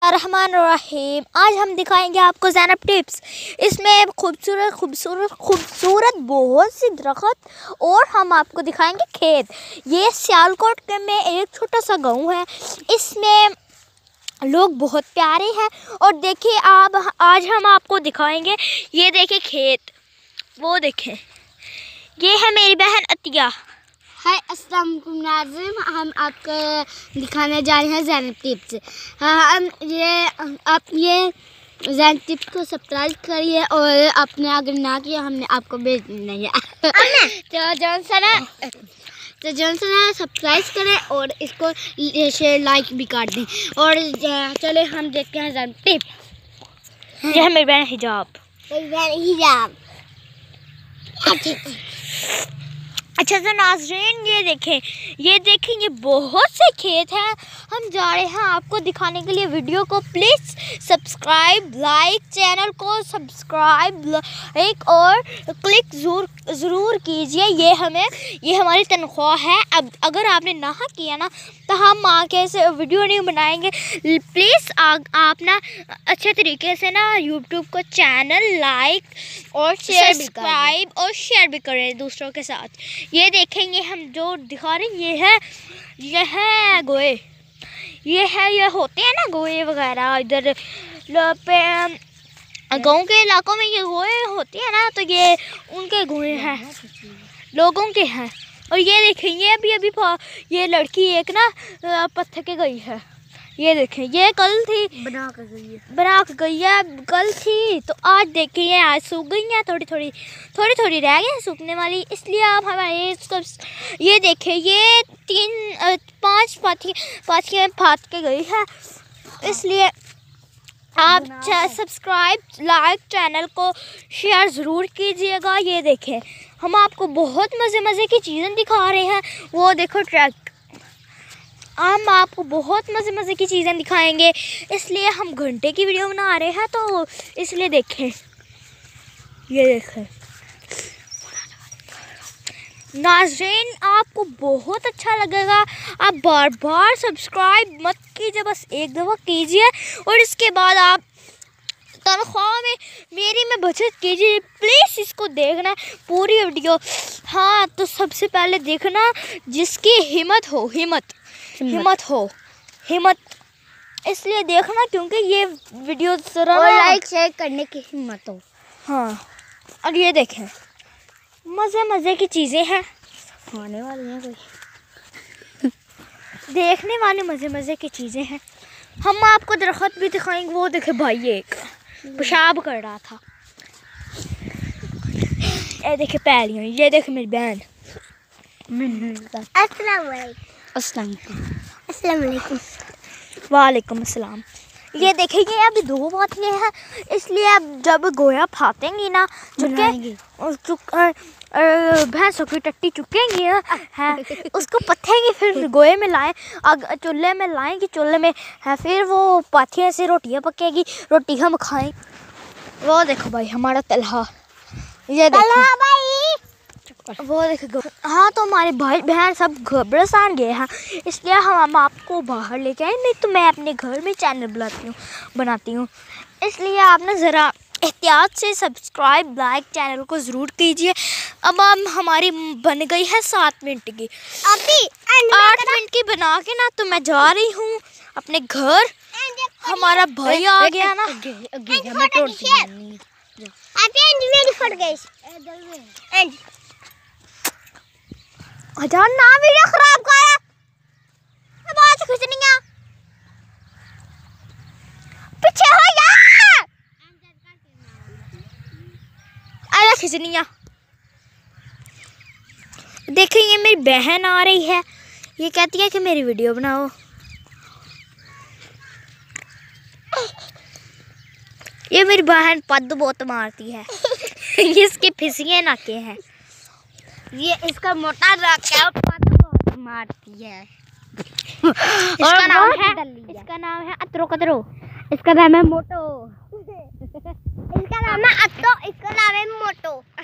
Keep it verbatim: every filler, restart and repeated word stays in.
रहमान। आज हम दिखाएंगे आपको ज़ैनब टिप्स। इसमें खूबसूरत खूबसूरत खूबसूरत बहुत सी दरख्त और हम आपको दिखाएंगे खेत। ये सियालकोट के में एक छोटा सा गाँव है। इसमें लोग बहुत प्यारे हैं। और देखिए आप, आज हम आपको दिखाएंगे, ये देखिए खेत, वो देखें, ये है मेरी बहन अतिया। हाय अस्सलाम वालेकुम नाज़रीन, हम आपको दिखाने जा रहे हैं ज़ैनब टिप्स। हाँ, हम ये आप ये ज़ैनब टिप्स को सब्सक्राइब करिए और अपने अगर ना किया हमने आपको भेज नहीं है तो जौन सा ना तो जौन सा ना सब्सक्राइब करें और इसको शेयर लाइक भी कर दें। और चले हम देखते हैं ज़ैनब टिप्स। ये है मेरी बहन हिजाब। मेरी बहन हिजाब। अच्छा तो नाज़रीन, ये देखें ये देखें ये बहुत से खेत हैं। हम जा रहे हैं आपको दिखाने के लिए। वीडियो को प्लीज़ सब्सक्राइब, लाइक, चैनल को सब्सक्राइब, लाइक और क्लिक ज़रूर ज़रूर कीजिए। ये हमें ये हमारी तनख्वाह है। अब अगर आपने ना किया ना तो हम आके से वीडियो नहीं बनाएंगे। प्लीज़ आप ना अच्छे तरीके से ना यूट्यूब को चैनल लाइक और सब्सक्राइब और शेयर भी करें दूसरों के साथ। ये देखेंगे हम जो दिखा रहे हैं, ये है ये है गोए, ये है ये होते हैं ना गोए वगैरह। इधर गाँव के इलाकों में ये गोए होते हैं ना, तो ये उनके गोए हैं, लोगों के हैं। और ये देखें ये अभी अभी ये लड़की एक ना पत्थर के गई है। ये देखें ये कल थी, बना कर गई है बना कर गई है, कल थी तो आज देखें ये आज सूख गई हैं, थोड़ी थोड़ी थोड़ी थोड़ी रह गई है सूखने वाली। इसलिए आप हमारे इसको ये देखें ये तीन पांच पाथी पाथियाँ फात के गई है। इसलिए आप सब्सक्राइब, लाइक, चैनल को शेयर ज़रूर कीजिएगा। ये देखें हम आपको बहुत मज़े मज़े की चीज़ें दिखा रहे हैं। वो देखो ट्रक, हम आपको बहुत मज़े मज़े की चीज़ें दिखाएंगे। इसलिए हम घंटे की वीडियो बना रहे हैं, तो इसलिए देखें ये देखें नाज़रीन, आपको बहुत अच्छा लगेगा। आप बार बार सब्सक्राइब मत कीजिए, बस एक दफ़ा कीजिए और इसके बाद आप तनख्वाह में मेरी में बचत कीजिए। प्लीज़ इसको देखना पूरी वीडियो। हाँ तो सबसे पहले देखना जिसकी हिम्मत हो, हिम्मत हिम्मत हो हिम्मत इसलिए देखना क्योंकि ये वीडियो ज़रा और लाइक शेयर करने की हिम्मत हो। हाँ और ये देखें मज़े मज़े की चीज़ें हैं, खाने वाली हैं कोई देखने वाली मज़े मज़े की चीज़ें हैं। हम आपको दरख्त भी दिखाएंगे। वो देखे भाई एक पेशाब कर रहा था। ये देखे पैलियाँ, ये देखे मेरी बहन। अस्सलाम वालेकुम। वालेकुम अस्सलाम। ये देखेंगे अभी दो बातें हैं, इसलिए अब जब गोया फातेंगी ना चुके भैंसों की टट्टी चुकेंगी ना है, उसको पथेंगी, फिर गोए में लाएं, चूल्हे में लाएंगी, चूल्हे में है, फिर वो पाथियाँ से रोटियाँ पकेगी, रोटी हम खाएं। वो देखो भाई हमारा तलहा, ये देखो भाई, वो देखो। हाँ तो हमारे भाई बहन सब घबरासान गए हैं, इसलिए हम हम आपको बाहर लेके आए। नहीं तो मैं अपने घर में चैनल बनाती हूँ बनाती हूँ इसलिए आप ना ज़रा एहतियात से सब्सक्राइब, लाइक, चैनल को ज़रूर कीजिए। अब हम हमारी बन गई है सात मिनट की, अभी आठ मिनट की बना के ना तो मैं जा रही हूँ अपने घर। हमारा भाई आ गया ना, हजार ना वीडियो खराब कर बहुत खिचनिया पीछे हो यार, अरे खिचनिया। देखिए ये मेरी बहन आ रही है, ये कहती है कि मेरी वीडियो बनाओ। ये मेरी बहन पद बहुत मारती है ये इसके फिसिए नाके हैं, ये इसका मोटा रख है और बहुत मारती है। इसका नाम है इसका नाम है अतरो कतरो, इसका नाम है मोटो इसका नाम है अत्तो, इसका नाम है मोटो।